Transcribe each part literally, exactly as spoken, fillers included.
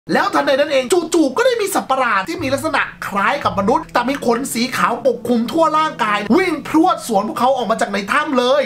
แล้วทันใดนั้นเองจู่ๆก็ได้มีสัตว์ประหลาดที่มีลักษณะคล้ายกับมนุษย์แต่มีขนสีขาวปกคลุมทั่วร่างกายวิ่งพรวดสวนพวกเขาออกมาจากในถ้ำเลย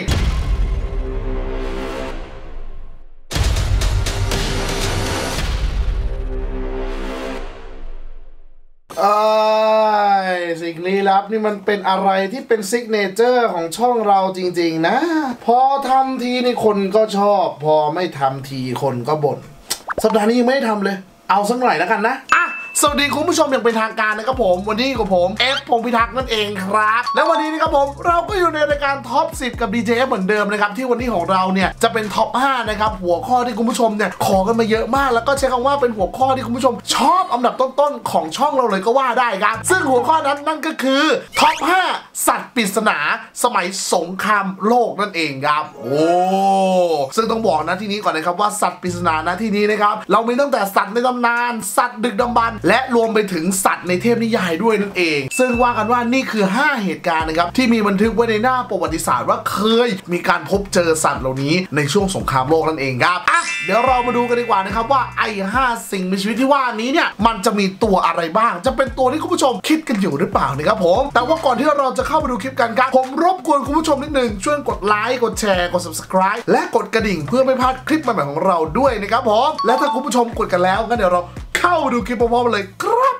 เอ้ยสิ่งลี้ลับนี่มันเป็นอะไรที่เป็นซิกเนเจอร์ของช่องเราจริงๆนะพอทำทีนี่คนก็ชอบพอไม่ทำทีคนก็บ่นสัปดาห์นี้ยังไม่ได้ทำเลยเอาสักหน่อยแล้วกันนะอ่ะสวัสดีคุณผู้ชมอย่างเป็นทางการนะครับผมวันนี้กับผมเอฟพงษ์พิทักษ์นั่นเองครับและวันนี้นะครับผมเราก็อยู่ในรายการท็อปสิบกับ ดี เจ เอฟ เหมือนเดิมนะครับที่วันนี้ของเราเนี่ยจะเป็นท็อปห้านะครับหัวข้อที่คุณผู้ชมเนี่ยขอกันมาเยอะมากแล้วก็ใช้คำว่าเป็นหัวข้อที่คุณผู้ชมชอบอันดับต้นๆของช่องเราเลยก็ว่าได้ครับซึ่งหัวข้อนั้นนั่นก็คือท็อปห้าสัตว์ปริศนาสมัยสงครามโลกนั่นเองครับโอ้ซึ่งต้องบอกนะที่นี้ก่อนนะครับว่าสัตว์ปริศนานะที่นี้นะครับเรามีตั้งแต่สัตว์ในตำนานสัตว์ดึกดำบรรพ์และรวมไปถึงสัตว์ในเทพนิยายด้วยนั่นเองซึ่งว่ากันว่านี่คือห้าเหตุการณ์นะครับที่มีบันทึกไว้ในหน้าประวัติศาสตร์ว่าเคยมีการพบเจอสัตว์เหล่านี้ในช่วงสงครามโลกนั่นเองครับอ่ะเดี๋ยวเรามาดูกันดีกว่านะครับว่าไอ้ห้าสิ่งมีชีวิตที่ว่านี้เนี่ยมันจะมีตัวอะไรบ้างจะเป็นตัวที่คุณผู้ชมคิดกันอยู่หรือเปล่านะครับผมแต่ว่าก่อนที่เราจะเข้าไปดูคลิปกันครับผมรบกวนคุณผู้ชมนิดนึงช่วยกดไลค์กดแชร์กด ซับสไครบ์ และกดกระดิ่งเพื่อไม่พลาดคลิปใหม่ๆของเราด้วยนะครับผมและถ้าคุณผู้ชมกดกันแล้วงั้นเดี๋ยวเราเข้าดูคลิปพร้อมๆเลยครับ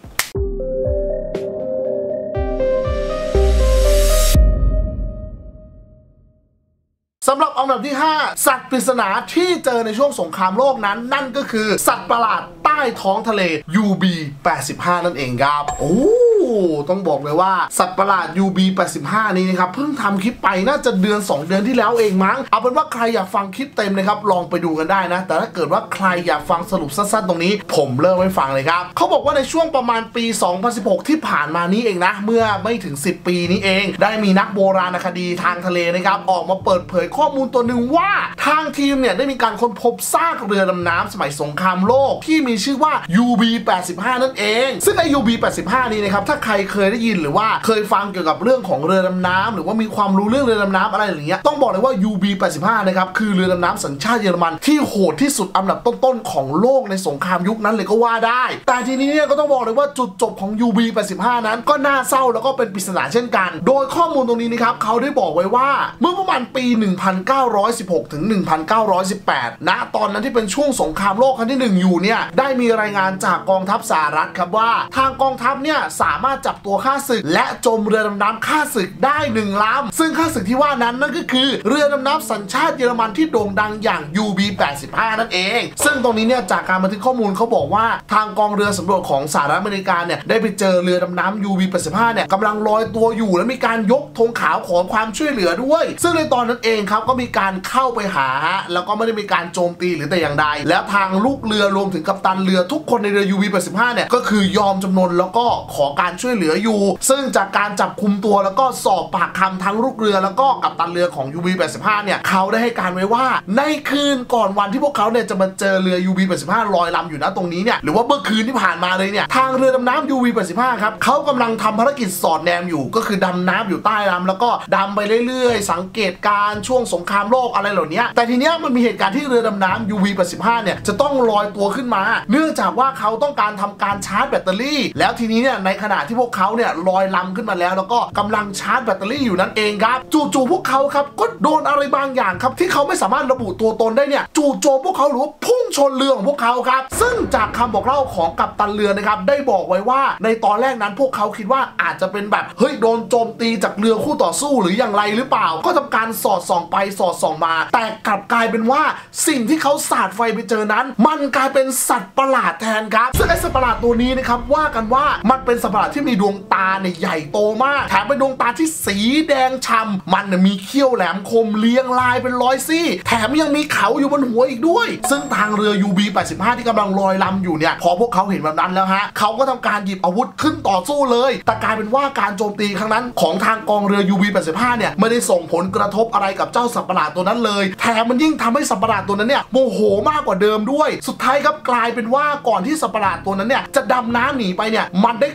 สำหรับอันดับที่ห้าสัตว์ปริศนาที่เจอในช่วงสงครามโลกนั้นนั่นก็คือสัตว์ประหลาดใต้ท้องทะเล ยู บี แปดสิบห้า นั่นเองครับโอ้ต้องบอกเลยว่าสัตว์ประหลาด ยู บี แปดสิบห้า นี้นะครับเพิ่งทำคลิปไปน่าจะเดือนสองเดือนที่แล้วเองมั้งเอาเป็นว่าใครอยากฟังคลิปเต็มนะครับลองไปดูกันได้นะแต่ถ้าเกิดว่าใครอยากฟังสรุปสั้นๆตรงนี้ผมเริ่มให้ฟังเลยครับเขาบอกว่าในช่วงประมาณปีสองพันสิบหกที่ผ่านมานี้เองนะเมื่อไม่ถึงสิบปีนี้เองได้มีนักโบราณคดีทางทะเลนะครับออกมาเปิดเผยข้อมูลตัวหนึ่งว่าทางทีมเนี่ยได้มีการค้นพบซากเรือดำน้ำสมัยสงครามโลกที่มีชื่อว่า ยู บี แปดสิบห้า นั่นเองซึ่งไอ้ ยู บี แปดสิบห้า นี้นะครับถ้าใครเคยได้ยินหรือว่าเคยฟังเกี่ยวกับเรื่องของเรือดำน้ำหรือว่ามีความรู้เรื่องเรือดำน้ำอะไรอย่างเงี้ยต้องบอกเลยว่า ยู บี แปดสิบห้า นะครับคือเรือดำน้ำสัญชาติเยอรมันที่โหดที่สุดอันดับต้นๆของโลกในสงครามยุคนั้นเลยก็ว่าได้แต่ทีนี้เนี่ยก็ต้องบอกเลยว่าจุดจบของ ยู บี แปดสิบห้า นั้นก็น่าเศร้าแล้วก็เป็นปริศนาเช่นกันโดยข้อมูลตรงนี้นะครับเขาได้บอกไว้ว่าเมื่อประมาณปีหนึ่งพันเก้าร้อยสิบหกถึงหนึ่งพันเก้าร้อยสิบแปดณตอนนั้นที่เป็นช่วงสงครามโลกครั้งที่หนึ่งอยู่เนี่ยได้มีรายงานจากกองทัพสหรัฐครับว่าทางกองทัพเนี่ยสามารถจับตัวข้าศึกและจมเรือดำน้ำข้าศึกได้หนึ่งลำซึ่งข้าศึกที่ว่านั้นนั่นก็คือเรือดำน้ำสัญชาติเยอรมันที่โด่งดังอย่าง ยู บี แปดสิบห้า นั่นเองซึ่งตรงนี้เนี่ยจากการบันทึกข้อมูลเขาบอกว่าทางกองเรือสำรวจของสหรัฐอเมริกาเนี่ยได้ไปเจอเรือดำน้ำ ยู บี แปดสิบห้า เนี่ยกำลังลอยตัวอยู่และมีการยกธงขาวขอความช่วยเหลือด้วยซึ่งในตอนนั้นเองครับก็มีการเข้าไปหาแล้วก็ไม่ได้มีการโจมตีหรือแต่อย่างใดแล้วทางลูกเรือรวมถึงกัปตันเรือทุกคนในเรือ ยู บี แปดสิบห้า เนี่ยก็คือยอมจำนนแล้วก็ขอการช่วยเหลืออยู่ซึ่งจากการจับคุมตัวแล้วก็สอบปากคำทั้งลูกเรือแล้วก็กัปตันเรือของ ยู บี แปดสิบห้า เนี่ยเขาได้ให้การไว้ว่าในคืนก่อนวันที่พวกเขาเนี่ยจะมาเจอเรือ ยู บี แปดสิบห้า ลอยลำอยู่นะตรงนี้เนี่ยหรือว่าเมื่อคืนที่ผ่านมาเลยเนี่ยทางเรือดำน้ำ ยู บี แปดสิบห้า ครับเขากำลังทำภารกิจสอดแนมอยู่ก็คือดำน้ำอยู่ใต้ลำแล้วก็ดำไปเรื่อยๆสังเกตการช่วงสงครามโลกอะไรเหล่านี้แต่ทีเนี้ยมันมีเหตุการณ์ที่เรือดำน้ำ ยู บี แปดสิบห้า เนี่ยจะต้องลอยตัวขึ้นมาเนื่องจากว่าเขาต้องการทำการชาร์จแบตเตอรี่แล้วทีนี้เนี่ยในขณะที่พวกเขาเนี่ยลอยลำขึ้นมาแล้วแล้วก็กำลังชาร์จแบตเตอรี่อยู่นั่นเองครับจู่ๆพวกเขาครับก็โดนอะไรบางอย่างครับที่เขาไม่สามารถระบุตัวตนได้เนี่ยจู่โจมพวกเขาหรือว่าพุ่งชนเรือของพวกเขาครับซึ่งจากคำบอกเล่าของกัปตันเรือนะครับได้บอกไว้ว่าในตอนแรกนั้นพวกเขาคิดว่าอาจจะเป็นแบบเฮ้ยโดนโจมตีจากเรือคู่ต่อสู้หรืออย่างไรหรือเปล่าก็ทำการสอดส่องไปสอดส่องมาแต่กลับกลายเป็นว่าสิ่งที่เขาสาดไฟไปเจอนั้นมันกลายเป็นสัตว์ประหลาดแทนครับซึ่งไอ้สัตว์ประหลาดตัวนี้นะครับว่ากันว่ามันเป็นสัตว์ประหลาดที่มีดวงตาเนี่ยใหญ่โตมากแถมเป็นดวงตาที่สีแดงฉ่ำมันมีเขี้ยวแหลมคมเรียงรายเป็นร้อยซี่แถมยังมีเขาอยู่บนหัวอีกด้วยซึ่งทางเรือ ยู บี แปดสิบห้า ที่กำลังลอยลำอยู่เนี่ยพอพวกเขาเห็นแบบนั้นแล้วฮะเขาก็ทำการหยิบอาวุธขึ้นต่อสู้เลยแต่กลายเป็นว่าการโจมตีครั้งนั้นของทางกองเรือ ยู บี แปดสิบห้า เนี่ยไม่ได้ส่งผลกระทบอะไรกับเจ้าสัตว์ประหลาดตัวนั้นเลยแถมมันยิ่งทำให้สัตว์ประหลาดตัวนั้นเนี่ยโมโหมากกว่าเดิมด้วยสุดท้ายครับกลายเป็นว่าก่อนที่สัตว์ประหลาดตัวนั้นเนี่ยจะดำน้ำหนีไปเนี่ยมันได้เข้าโจ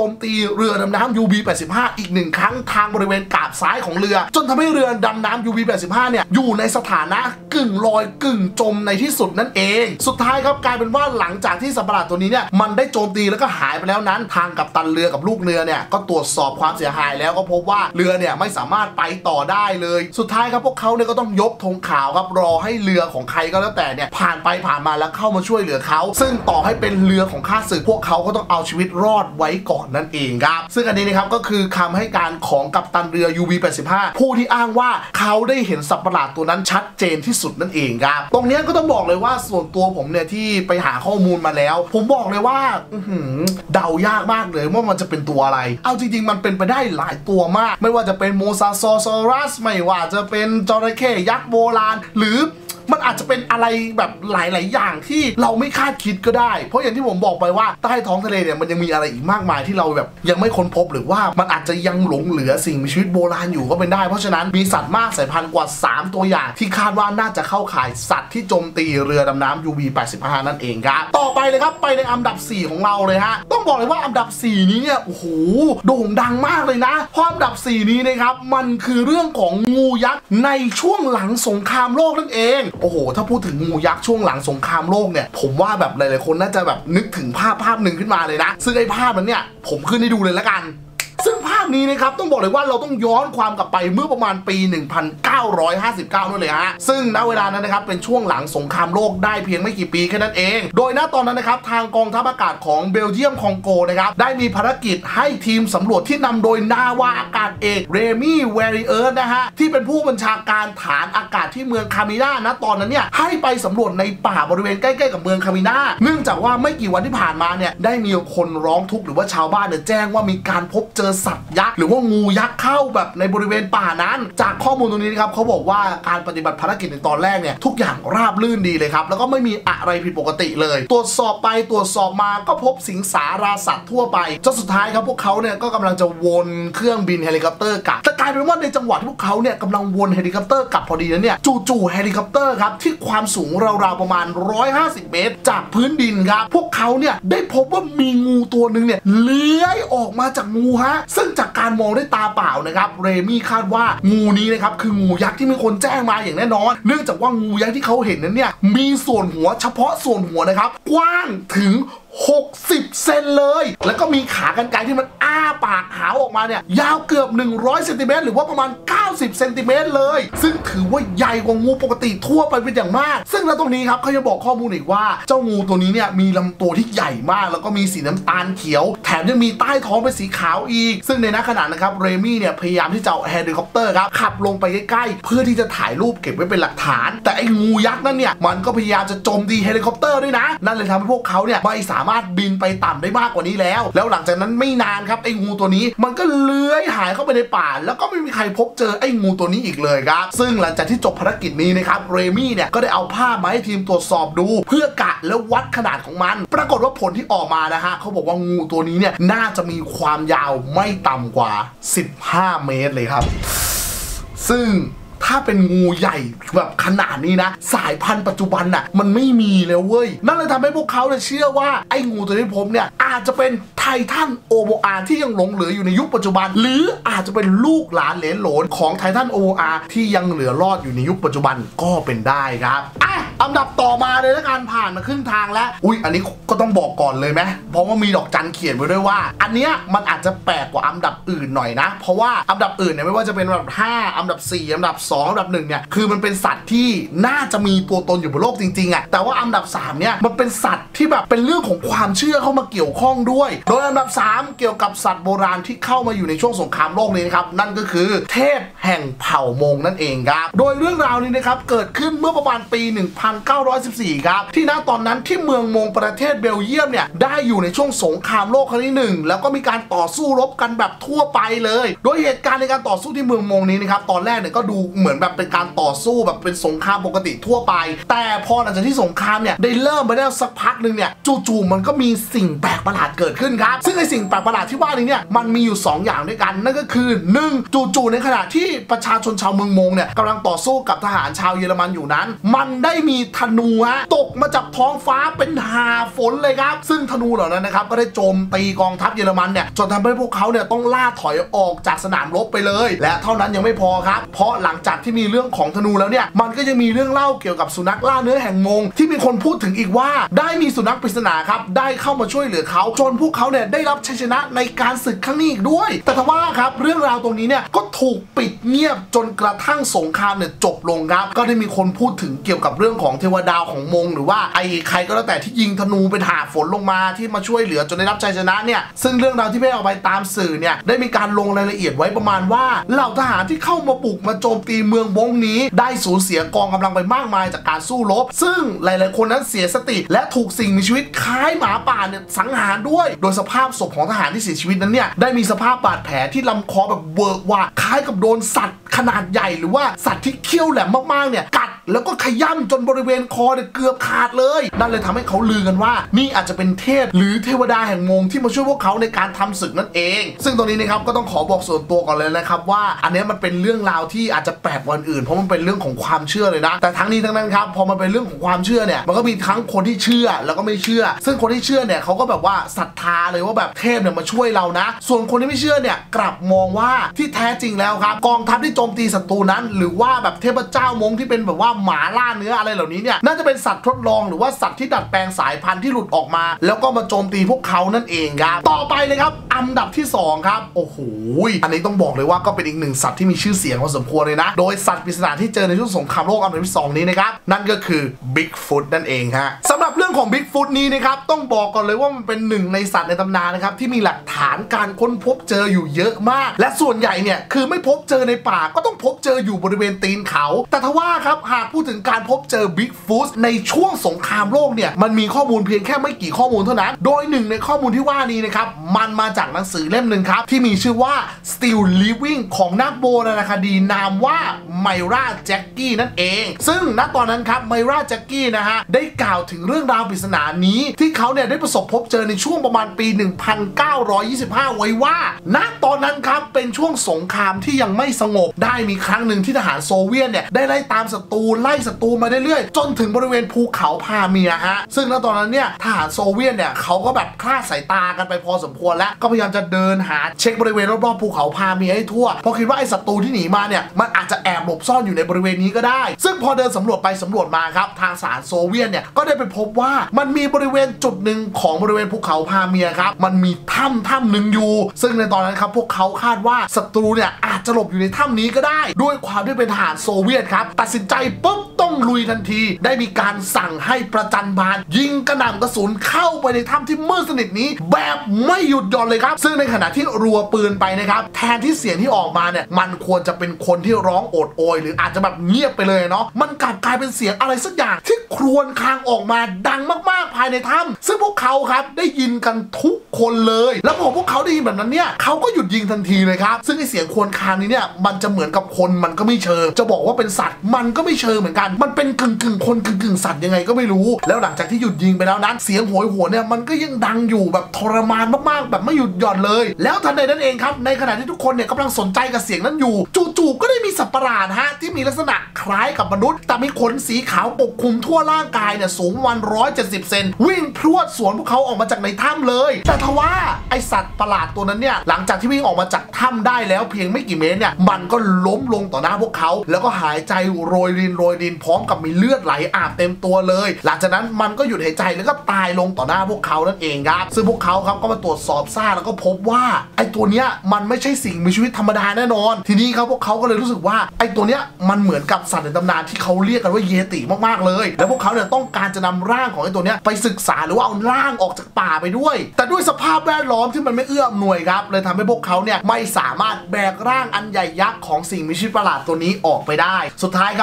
มตีเรือดำน้ำ ยู บี แปดสิบห้า อีกหนึ่งครั้งทางบริเวณกาบซ้ายของเรือจนทำให้เรือดำน้ำ ยู บี แปดสิบห้า เนี่ยอยู่ในสถานะกึ่งลอยกึ่งจมในที่สุดนั่นเองสุดท้ายครับกลายเป็นว่าหลังจากที่สัตว์ประหลาดตัวนี้เนี่ยมันได้โจมตีแล้วก็หายไปแล้วนั้นทางกัปตันเรือกับลูกเรือเนี่ยก็ตรวจสอบความเสียหายแล้วก็พบว่าเรือเนี่ยไม่สามารถไปต่อได้เลยสุดท้ายครับพวกเขาเนี่ยก็ต้องยกธงขาวครับรอให้เรือของใครก็แล้วแต่เนี่ยผ่านไปผ่านมาแล้วเข้ามาช่วยเหลือเขาซึ่งต่อให้เป็นเรือของข้าศึกพวกเขาก็ต้องเอาชีวิตรอดไว้ก่อนนั่นเองครับซึ่งอันนี้นะครับก็คือคำให้การของกัปตันเรือ ยู บี แปดสิบห้า ผู้ที่อ้างว่าเขาได้เห็นสัตว์ประหลาดตัวนั้นชัดเจนที่สุดนั่นเองครับตรงนี้ก็ต้องบอกเลยว่าส่วนตัวผมเนี่ยที่ไปหาข้อมูลมาแล้วผมบอกเลยว่าเดายากมากเลยว่ามันจะเป็นตัวอะไรเอาจริงๆมันเป็นไปได้หลายตัวมากไม่ว่าจะเป็นโมซาซอซอรัสไม่ว่าจะเป็นจระเข้ยักษ์โบราณหรือมันอาจจะเป็นอะไรแบบหลายๆอย่างที่เราไม่คาดคิดก็ได้เพราะอย่างที่ผมบอกไปว่าใต้ท้องทะเลเนี่ยมันยังมีอะไรอีกมากมายที่เราแบบยังไม่ค้นพบหรือว่ามันอาจจะยังหลงเหลือสิ่งมีชีวิตโบราณอยู่ก็เป็นได้เพราะฉะนั้นมีสัตว์มากสายพันธุ์กว่าสามตัวอย่างที่คาดว่าน่าจะเข้าข่ายสัตว์ที่โจมตีเรือดำน้ำ ยู บี แปดสิบห้า นั่นเองครับต่อไปเลยครับไปในอันดับสี่ของเราเลยฮะต้องบอกเลยว่าอันดับสี่นี้เนี่ยโอ้โหโด่งดังมากเลยนะเพราะอันดับสี่นี้นะครับมันคือเรื่องของงูยักษ์ในช่วงหลังสงครามโลกนั่นเองโอ้โหถ้าพูดถึงงูยักษ์ช่วงหลังสงครามโลกเนี่ยผมว่าแบบหลายๆคนน่าจะแบบนึกถึงภาพภาพหนึ่งขึ้นมาเลยนะซึ่งไอ้ภาพนั้นเนี่ยผมขึ้นให้ดูเลยละกันซึ่งภาพนี้นะครับต้องบอกเลยว่าเราต้องย้อนความกลับไปเมื่อประมาณปี หนึ่งพันเก้าร้อยห้าสิบเก้า นั่นเลยฮะซึ่งณเวลานั้นนะครับเป็นช่วงหลังสงครามโลกได้เพียงไม่กี่ปีแค่นั้นเองโดยณตอนนั้นนะครับทางกองทัพอากาศของเบลเยียมคองโกนะครับได้มีภารกิจให้ทีมสำรวจที่นำโดยนาวาอากาศเอกเรมี่แวริเอิร์สนะฮะที่เป็นผู้บัญชาการฐานอากาศที่เมืองคามิน่าณตอนนั้นเนี่ยให้ไปสำรวจในป่าบริเวณใกล้ๆกับเมืองคามิน่าเนื่องจากว่าไม่กี่วันที่ผ่านมาเนี่ยได้มีคนร้องทุกข์หรือว่าชาวบ้านเนี่ยแจ้งว่ามีการพบเจอสัตว์ยักษ์หรือว่างูยักษ์เข้าแบบในบริเวณป่านั้นจากข้อมูลตรงนี้นะครับเขาบอกว่าการปฏิบัติภารกิจในตอนแรกเนี่ยทุกอย่างราบรื่นดีเลยครับแล้วก็ไม่มีอะไรผิดปกติเลยตรวจสอบไปตรวจสอบมาก็พบสิงสาราสัตว์ทั่วไปจนสุดท้ายครับพวกเขาเนี่ยก็กำลังจะวนเครื่องบินเฮลิคอปเตอร์กลับแต่กลายเป็นว่าในจังหวะที่พวกเขาเนี่ยกำลังวนเฮลิคอปเตอร์กลับพอดีนั้นเนี่ยจู่ๆเฮลิคอปเตอร์ครับที่ความสูงราวๆประมาณหนึ่งร้อยห้าสิบเมตรจากพื้นดินครับพวกเขาเนี่ยได้พบว่ามีงูตัวหนึ่งเนี่ยเลื้อยออกมาจากงูฮะซึ่งจากการมองด้วยตาเปล่านะครับเรมี่คาดว่างูนี้นะครับคืองูยักษ์ที่มีคนแจ้งมาอย่างแน่นอนเนื่องจากว่างูยักษ์ที่เขาเห็นนั้นเนี่ยมีส่วนหัวเฉพาะส่วนหัวนะครับกว้างถึงหกสิบเซนเลยแล้วก็มีขากรรไกรที่มันอ้าปากหาวออกมาเนี่ยยาวเกือบหนึ่งร้อยเซนติเมตรหรือว่าประมาณเก้าสิบเซนติเมตรเลยซึ่งถือว่าใหญ่กว่างูปกติทั่วไปเป็นอย่างมากซึ่งณตรงนี้ครับเขาจะบอกข้อมูลอีกว่าเจ้างูตัวนี้เนี่ยมีลำตัวที่ใหญ่มากแล้วก็มีสีน้ำตาลเขียวแถมยังมีใต้ท้องเป็นสีขาวอีกซึ่งในณขณะนะครับเรมี่เนี่ยพยายามที่จะเอาเฮลิคอปเตอร์ครับขับลงไปใกล้ๆเพื่อที่จะถ่ายรูปเก็บไว้เป็นหลักฐานแต่ไอ้งูยักษ์นั่นเนี่ยมันก็พยายามจะโจมตีเฮลิคอปเตอร์ด้วยนะนั่นเลยทำให้พวกเขาเนี่ยไม่สามารถบินไปต่ำได้มากกว่านี้แล้วแล้วหลังจากนั้นไม่นานครับไอ้งูตัวนี้มันก็เลื้อยหายเข้าไปในป่าแล้วก็ไม่มีใครพบเจอไอ้งูตัวนี้อีกเลยครับซึ่งหลังจากที่จบภารกิจนี้นะครับเรมี่เนี่ยก็ได้เอาภาพมาให้ทีมตรวจสอบดูเพื่อกะและวัดขนาดของมันปรากฏว่าผลที่ออกมานะฮะเขาบอกว่างูตัวนี้เนี่ยน่าจะมีความยาวไม่ต่ำกว่าสิบห้าเมตรเลยครับซึ่งถ้าเป็นงูใหญ่แบบขนาดนี้นะสายพันธุ์ปัจจุบันน่ะมันไม่มีแล้วเว้ยนั่นเลยทำให้พวกเขาเนี่ยเชื่อว่าไอ้งูตัวที่พบเนี่ยอาจจะเป็นไททันโอโมอาร์ที่ยังหลงเหลืออยู่ในยุคปัจจุบันหรืออาจจะเป็นลูกหลานเหลนโหลนของไททันโอโมอาร์ที่ยังเหลือรอดอยู่ในยุคปัจจุบันก็เป็นได้ครับอ่ะอันดับต่อมาเลยแล้วกันผ่านมาครึ่งทางแล้วอุ้ยอันนี้ก็ต้องบอกก่อนเลยไหมเพราะว่ามีดอกจันเขียนไว้ด้วยว่าอันเนี้ยมันอาจจะแปลกกว่าอันดับอื่นหน่อยนะเพราะว่าอันดับอื่นเนี่ยไม่ว่าจะเป็นอันดับห้าอันดับสี่อันดับสองอันดับหนึ่งเนี่ยคือมันเป็นสัตว์ที่น่าจะมีตัวตนอยู่บนโลกจริงๆอ่ะแต่ว่าอันดับสามเนี่ยมันเป็นสัตว์ที่แบบเป็นเรื่องของความเชื่อเข้ามาเกี่ยวข้องด้วยโดยอันดับสามเกี่ยวกับสัตว์โบราณที่เข้ามาอยู่ในช่วงสงครามโลกนี้นะครับนั่นก็คือเทพแห่งเผ่ามงนั่นเองครับโดยเรื่องราวนี้นะครับเกิดขึ้นเมื่อประมาณปีหนึ่งพันเก้าร้อยสิบสี่ครับที่ณตอนนั้นที่เมืองมงประเทศเบลเยียมเนี่ยได้อยู่ในช่วงสงครามโลกครั้งที่หนึ่งแล้วก็มีการต่อสู้รบกันแบบทั่วไปเลยโดยเหตุการณ์ในการต่อสู้ที่เมืองมงนี้นะครับตอนแรกเนี่ยก็ดูเหมือนแบบเป็นการต่อสู้แบบเป็นสงครามปกติทั่วไปแต่พอหลังจากที่สงครามเนี่ยได้เริ่มไปได้สักพักหนึ่งเนี่ยจู่ๆมันก็มีสิ่งแปลกประหลาดเกิดขึ้นครับซึ่งในสิ่งแปลกประหลาดที่ว่านี้เนี่ยมันมีอยู่สองอย่างด้วยกันนั่นก็คือหนึ่งจู่ๆในขณะที่ประชาชนชาวเมืองมงเนี่ยกำลังต่อสู้กับทหารชาวเยอรมันอยู่นั้นมันได้มีธนูตกมาจากท้องฟ้าเป็นหาฝนเลยครับซึ่งธนูเหล่านั้นนะครับก็ได้โจมตีกองทัพเยอรมันเนี่ยจนทำให้พวกเขาเนี่ยต้องล่าถอยออกจากสนามรบไปเลยและเท่านั้นยังไม่พอครับเพราะหลังจากที่มีเรื่องของธนูแล้วเนี่ยมันก็ยังมีเรื่องเล่าเกี่ยวกับสุนัขล่าเนื้อแห่งมงที่มีคนพูดถึงอีกว่าได้มีสุนัขปริศนาครับได้เข้ามาช่วยเหลือเขาจนพวกเขาเนี่ยได้รับชัยชนะในการศึกครั้งนี้อีกด้วยแต่ทว่าครับเรื่องราวตรงนี้เนี่ยก็ถูกปิดเงียบจนกระทั่งสงครามเนี่ยจบลงครับก็ได้มีคนพูดถึงเกี่ยวกับเรื่องของเทวดาของมงหรือว่าไอ้ใครก็แล้วแต่ที่ยิงธนูเป็นหาฝนลงมาที่มาช่วยเหลือจนได้รับชัยชนะเนี่ยซึ่งเรื่องราวที่ไม่ออกไปตามสื่อเนี่ยได้มีการลงรายละเอียดไว้ประมาณว่าเหล่าทหารที่เข้ามาบุกมาโจมตีเมืองมงนี้ได้สูญเสียกองกำลังไปมากมายจากการสู้รบซึ่งหลายๆคนนั้นเสียสติและถูกสิ่งมีชีวิตคล้ายหมาป่าเนี่ยสังหารด้วยโดยสภาพศพของทหารที่เสียชีวิตนั้นเนี่ยได้มีสภาพบาดแผลที่ลำคอแบบเวิร์กว่าคล้ายกับโดนสัตว์ขนาดใหญ่หรือว่าสัตว์ที่เขี้ยวแหลมมากๆเนี่ยกัดแล้วก็ขย้ำจนบริเวณคอเนี่ยเกือบขาดเลยนั่นเลยทำให้เขาลือกันว่านี่อาจจะเป็นเทพหรือเทวดาแห่งมงที่มาช่วยพวกเขาในการทำศึกนั่นเองซึ่งตรงนี้นะครับก็ต้องขอบอกส่วนตัวก่อนเลยนะครับว่าอันนี้มันเป็นเรื่องราวที่อาจจะแปลกกว่าอื่นเพราะมันเป็นเรื่องของความเชื่อเลยนะแต่ทั้งนี้ทั้งนั้นครับพอมันเป็นเรื่องของความเชื่อเนี่ยมันก็มีทั้งคนที่เชื่อแล้วก็ไม่เชื่อซึ่งคนที่เชื่อเนี่ยเขาก็แบบว่าศรัทธาเลยว่าแบบเทพเนี่ยมาช่วยเรานะส่วนคนที่ไม่เชื่อเนี่ยกลับมองว่าที่แท้จริงแล้วครับกองทัพที่โจมตีศัตรูนั้นหรือว่าแบบเทพเจ้ามงที่เป็นแบบว่าหมาล่าเนื้ออะไรเหล่านี้เนี่ยน่าจะเป็นสัตว์ทดลองหรือว่าสัตว์ที่ดัดแปลงสายพันธุ์ที่หลุดออกมาแล้วก็มาโจมตีพวกเขานั่นเองครับต่อไปเลยครับอันดับที่สองครับโอ้โหอันนี้ต้องบอกเลยว่าก็เป็นอีกหนึ่งสัตว์ที่มีชื่อเสียงพอสมควรเลยนะโดยสัตว์ปริศนาที่เจอในช่วงสงครามโลกอันดับที่สองนี้นะครับนั่นก็คือ Bigfoot นั่นเองฮะสำหรับเรื่องของ Bigfoot นี้นะครับต้องบอกก่อนเลยว่ามันเป็นหนึ่งในสัตว์ในตำนานนะครับที่มีหลักฐานการค้นพบเจออยู่เยอะมากและส่วนใหญ่เนี่ยคือไม่พบเจอในป่าก็ต้องพบเจออยู่บริเวณตีนเขาแต่ทว่าครับหากพูดถึงการพบเจอ Bigfoot ในช่วงสงครามโลกเนี่ยมันมีข้อมูลเพียงแค่ไม่กี่ข้อมูลเท่านั้นโดยหนึ่งในข้อมูลที่ว่านี้นะครับมันมาจากหนังสือเล่มหนึ่งครับที่มีชื่อว่า Still Living ของนักโบราณคดีนามว่าไมราแจ็คกี้นั่นเองซึ่งณตอนนั้นครับไมราแจ็คกี้นะฮะได้กล่าวถึงเรื่องราวปริศนานี้ที่เขาเนี่ยได้ประสบพบเจอในช่วงประมาณปี หนึ่งพันเก้าร้อยยี่สิบห้า ไว้ว่าณตอนนั้นครับเป็นช่วงสงครามที่ยังไม่สงบได้มีครั้งหนึ่งที่ทหารโซเวียตเนี่ยได้ไล่ตามศัตรูไล่ศัตรูมาเรื่อยๆจนถึงบริเวณภูเขาพาเมียฮะซึ่งณตอนนั้นเนี่ยทหารโซเวียตเนี่ยเขาก็แบบคลาดสายตากันไปพอสมควรแล้วก็พยายามจะเดินหาเช็คบริเวณรอบๆภูเขาพาเมียให้ทั่วเพราะคิดว่าไอ้ศัตรูที่หนีมาเนี่ยมันอาจจะแอบหลบซ่อนอยู่ในบริเวณนี้ก็ได้ซึ่งพอเดินสำรวจไปสำรวจมาครับทางทหารโซเวียตเนี่ยก็ได้ไปพบว่ามันมีบริเวณจุดหนึ่งของบริเวณภูเขาพาเมียครับมันมีถ้ำถ้ำหนึ่งอยู่ซึ่งในตอนนั้นครับพวกเขาคาดว่าศัตรูเนี่ยอาจจะหลบอยู่ในถ้ำนี้ก็ได้ด้วยความที่เป็นทหารโซเวียตครับตัดสินใจปุ๊บต้องลุยทันทีได้มีการสั่งให้ประจันบานยิงกระหน่ำกระสุนเข้าไปในถ้ำที่มืดสนิทนี้แบบไม่หยุดหย่อนเลยครับซึ่งในขณะที่รัวปืนไปนะครับแทนที่เสียงที่ออกมาเนี่ยมันควรจะเป็นคนที่ร้องโอดโอยหรืออาจจะแบบเงียบไปเลยเนาะมันกลับกลายเป็นเสียงอะไรสักอย่างที่ครวญครางออกมาดังมากๆภายในถ้ำซึ่งพวกเขาครับได้ยินกันทุกคนเลยแล้วพอพวกเขาได้ยินแบบนั้นเนี่ยเขาก็หยุดยิงทันทีเลยครับซึ่งไอเสียงครวญครางนี้เนี่ยมันจะเหมือนกับคนมันก็ไม่เชิงจะบอกว่าเป็นสัตว์มันก็ไม่เชิงเหมือนกันมันเป็นกึ่งกึ่งคนกึ่งกึ่งสัตว์ยังไงก็ไม่รู้แล้วหลังจากที่หยุดยิงไปแล้วนั้นเสียงโหยหวนเนี่ยมันก็ยังดังอยู่แบบทรมานมากๆแบบไม่หยุดหย่อนเลยแล้วทันใดนั้นเองครับในขณะที่ทุกคนเนี่ยกำลังสนใจกับเสียงนั้นอยู่จู่ๆก็ได้มีสัตว์ประหลาดฮะที่มีลักษณะคล้ายกับมนุษย์แต่มีขนสีขาวปกคลุมทั่วร่างกายเนี่ยสูงวันร้อยเจ็ดสิบเซนวิ่งพรวดสวนพวกเขาออกมาจากในถ้ำเลยแต่ทว่าไอสัตว์ประหลาดตัวนั้นเนี่ยหลังจากที่วิ่งออกมาจากถ้ำได้แล้วเพียงไม่กี่เมตรเนี่ยมันก็ล้มลงต่อหน้าพวกเขาแล้วก็หายใจโรยรินโรยรินพร้อมกับมีเลือดไหลอาบเต็มตัวเลยหลังจากนั้นมันก็หยุดหายใจแล้วก็ตายลงต่อหน้าพวกเขานั่นเองครับซึ่งพวกเขาครับก็มาตรวจสอบซากแล้วก็พบว่าไอตัวเนี้ยมันไม่ใช่สิ่งมีชีวิตธรรมดาแน่นอนทีนี้ครับพวกเขาก็เลยรู้สึกว่าไอตัวเนี้ยมันเหมือนกับสัตว์ในตำนานที่เขาเรียกกันว่าเยติมากๆเลยแล้วพวกเขาเนี่ยต้องการจะนำร่างของไอตัวเนี้ยไปศึกษาหรือว่าเอาร่างออกจากป่าไปด้วยแต่ด้วยสภาพแวดล้อมที่มันไม่เอื้ออำนวยครับเลยทำให้พวกเขาเนี่ยไม่สามารถแบกร่างอันใหญ่ยักษ์ของสิ่งมีชีวิตประหลาดตัวนี้ออกไปได้สุดท้ายครับพวกเขา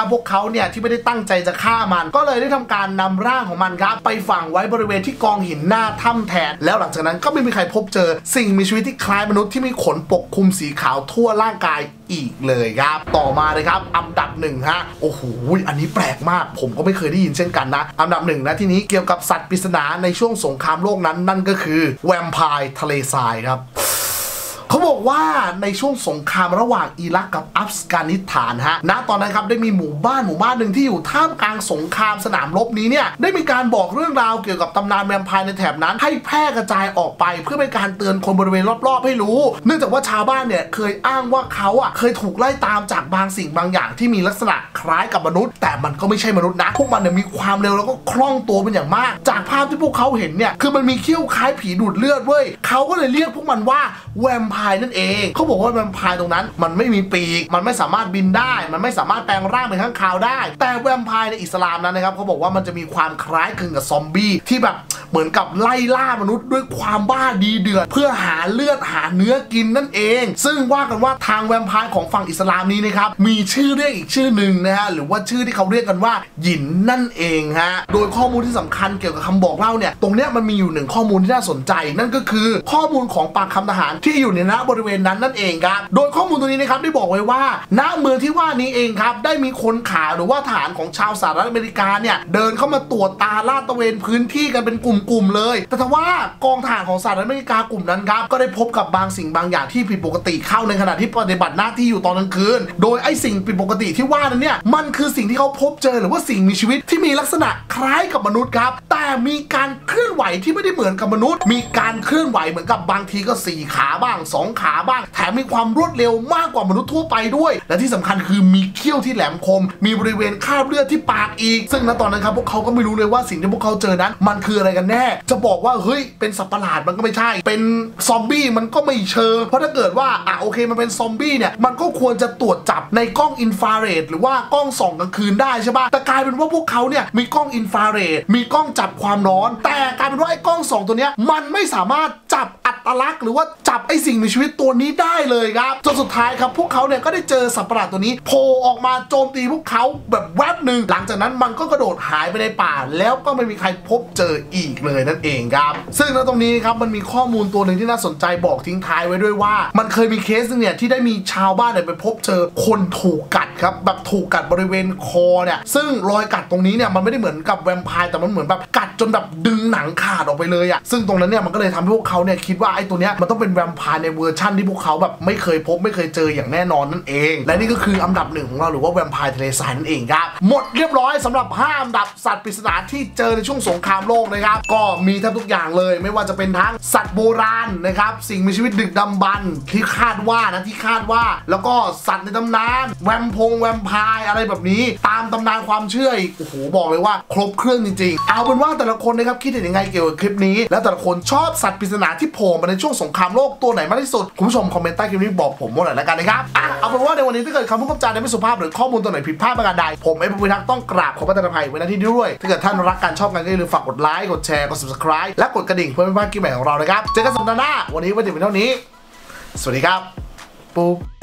เนี่ยที่ไม่ได้ตั้งใจจะฆ่ามันก็เลยได้ทำการนำร่างของมันครับไปฝังไว้บริเวณที่กองหินหน้าถ้ำแทนแล้วหลังจากนั้นก็ไม่มีใครพบเจอสิ่งมีชีวิตที่คล้ายมนุษย์ที่มีขนปกคลุมสีขาวทั่วร่างกายอีกเลยครับต่อมาเลยครับอันดับหนึ่งฮะโอ้โหอันนี้แปลกมากผมก็ไม่เคยได้ยินเช่นกันนะอันดับหนึ่งนะที่นี้เกี่ยวกับสัตว์ปริศนาในช่วงสงครามโลกนั้นนั่นก็คือแวมไพร์ทะเลทรายครับเขาบอกว่าในช่วงสงครามระหว่างอิรักกับอัฟกานิสถานฮะณตอนนั้นครับได้มีหมู่บ้านหมู่บ้านหนึ่งที่อยู่ท่ามกลางสงครามสนามรบนี้เนี่ยได้มีการบอกเรื่องราวเกี่ยวกับตำนานแวมไพร์ในแถบนั้นให้แพร่กระจายออกไปเพื่อเป็นการเตือนคนบริเวณรอบๆให้รู้เนื่องจากว่าชาวบ้านเนี่ยเคยอ้างว่าเขาอ่ะเคยถูกไล่ตามจากบางสิ่งบางอย่างที่มีลักษณะคล้ายกับมนุษย์แต่มันก็ไม่ใช่มนุษย์นะพวกมันเนี่ยมีความเร็วแล้วก็คล่องตัวเป็นอย่างมากจากภาพที่พวกเขาเห็นเนี่ยคือมันมีเขี้ยวคล้ายผีดูดเลือดเว้ยเขาก็เลยเรียกพวกมันว่าแวมไพร์นั่นเองเขาบอกว่าแวมไพร์ตรงนั้นมันไม่มีปีกมันไม่สามารถบินได้มันไม่สามารถแปลงร่างเป็นข้างคาวได้แต่แวมไพร์ในอิสลามนั้นนะครับเขาบอกว่ามันจะมีความคล้ายคลึงกับซอมบี้ที่แบบเหมือนกับไล่ล่ามนุษย์ด้วยความบ้าดีเดือดเพื่อหาเลือดหาเนื้อกินนั่นเองซึ่งว่ากันว่าทางแวมไพร์ของฝั่งอิสลามนี้นะครับมีชื่อเรียกอีกชื่อหนึ่งนะฮะหรือว่าชื่อที่เขาเรียกกันว่าหยินนั่นเองฮะโดยข้อมูลที่สำคัญเกี่ยวกับคำบอกเล่าเนี่ยตรงเนี้ยมันมีอยู่หนึ่งข้อมูลที่น่าสนใจนั่นก็คือข้อมูลของปากคำทหารที่อยู่ในณบริเวณนั้นนั่นเองครับโดยข้อมูลตัวนี้นะครับได้บอกไว้ว่าณเมืองที่ว่านี้เองครับได้มีคนข่าวหรือว่าทหารของชาวสหรัฐอเมริกาเนี่ยเดินเข้ามาตรวจตาลาดตระเวนพื้นที่กันเป็นกลุ่มๆเลยแต่ทว่ากองทหารของสหรัฐอเมริกากลุ่มนั้นครับก็ได้พบกับบางสิ่งบางอย่างที่ผิดปกติเข้าในขณะที่ปฏิบัติหน้าที่อยู่ตอนกลางคืนโดยไอ้สิ่งผิดปกติที่ว่านั้นเนี่ยมันคือสิ่งที่เขาพบเจอหรือว่าสิ่งมีชีวิตที่มีลักษณะคล้ายกับมนุษย์ครับแต่มีการเคลื่อนไหวที่ไม่ได้เหมือนกับมนุษย์มีการเคลื่อนไหวเหมือนกับบางทีก็สี่ขาบ้างสองขาบ้างแถมมีความรวดเร็วมากกว่ามนุษย์ทั่วไปด้วยและที่สำคัญคือมีเขี้ยวที่แหลมคมมีบริเวณคราบเลือดที่ปากอีกซึ่งณตอนนั้นครับพวกเขาก็ไม่รู้เลยว่าสิ่งที่พวกเขาเจอนั้นมันคืออะไรกันแน่จะบอกว่าเฮ้ยเป็นสัตว์ประหลาดมันก็ไม่ใช่เป็นซอมบี้มันก็ไม่เชิงเพราะถ้าเกิดว่าอ่ะโอเคมันเป็นซอมบี้เนี่ยมันก็ควรจะตรวจจับในกล้องอินฟราเรดหรือว่ากล้องส่องกลางคืนได้ใช่ป่ะแต่กลายเป็นว่าพวกเขาเนี่ยมีกล้องอินฟราเรดมีกล้องจับความร้อนแต่กลายเป็นว่าไอ้กล้องส่องตัวเนี้ยมันไม่สามารถจับอัตลักษณ์หรือว่าจับไอ้สิ่งมีชีวิตตัวนี้ได้เลยครับจนสุดท้ายครับพวกเขาเนี่ยก็ได้เจอสัตว์ประหลาดตัวนี้โผล่ออกมาโจมตีพวกเขาแบบแวบหนึ่งหลังจากนั้นมันก็กระโดดหายไปในป่าแล้วก็ไม่มีใครพบเจออีกเลยนั่นเองครับซึ่งณตรงนี้ครับมันมีข้อมูลตัวหนึ่งที่น่าสนใจบอกทิ้งท้ายไว้ด้วยว่ามันเคยมีเคสนึงเนี่ยที่ได้มีชาวบ้านเนี่ยไปพบเจอคนถูกกัดครับแบบถูกกัดบริเวณคอเนี่ยซึ่งรอยกัดตรงนี้เนี่ยมันไม่ได้เหมือนกับแวมไพร์แต่มันเหมือนแบบกัดจนแบบดึงหนังขาดออกไปเลยอ่ะซึ่งตรงนั้นเนี่ยมันก็เลยทำให้พวกเขาเนี่ยคิดว่าไอ้ตัวเนี้ยมันต้องเป็นแวมไพร์ในเวอร์ชั่นที่พวกเขาแบบไม่เคยพบไม่เคยเจออย่างแน่นอนนั่นเองและนี่ก็คืออันดับหนึ่งของเราหรือว่าแวมไพร์ทะเลทรายนั่นเองครับหมดเรียบร้อยสำหรับห้าอันดับสัตว์ปริศนาที่เจอในช่วงสงครามโลกนะครับก็มีแทบทุกอย่างเลยไม่ว่าจะเป็นทั้งสัตว์โบราณนะครับสิ่งมีชีวิตดึกดำบรรพ์ที่คาดว่านะที่คาดว่าแล้วก็สัตว์ในตำนานแวมพงแวมไพร์อะไรแบบนี้ตามตำนานความเชื่ออีกโอ้โหบอกเลยว่าครบเครื่องจริงๆเอาเป็นว่าแต่ละคนนะครับคิดเห็นยังไงเกี่ยวกับคลิปนี้และแต่ละคนชอบสัตว์ปริศนาที่โผล่มาในช่วงสงครามโลกตัวไหนมากที่สุดคุณผู้ชมคอมเมนต์ใต้คลิปนี้บอกผมหมดเลยแล้วกันนะครับอ่ะเอาเป็นว่าในวันนี้ถ้าเกิดคำพูดคำจาในไม่สุภาพหรือข้อมูลตัวไหนผิดพลาดประการใดผมเอฟพิทักษ์ต้องกราบขอประทานอภัยไว้ณที่นี้ด้วยถ้าเกิดท่านรักการชอบกันก็อย่าลืมฝากกดไลค์กดแชร์กด ซับสไครบ์ และกดกระดิ่งเพื่อไม่พลาดคลิปใหม่ของเรานะครับเจอกันสัปดาห์หน้าวันนี้วันเดียวเป็นเท่านี้สวัสดีครับปุ๊บ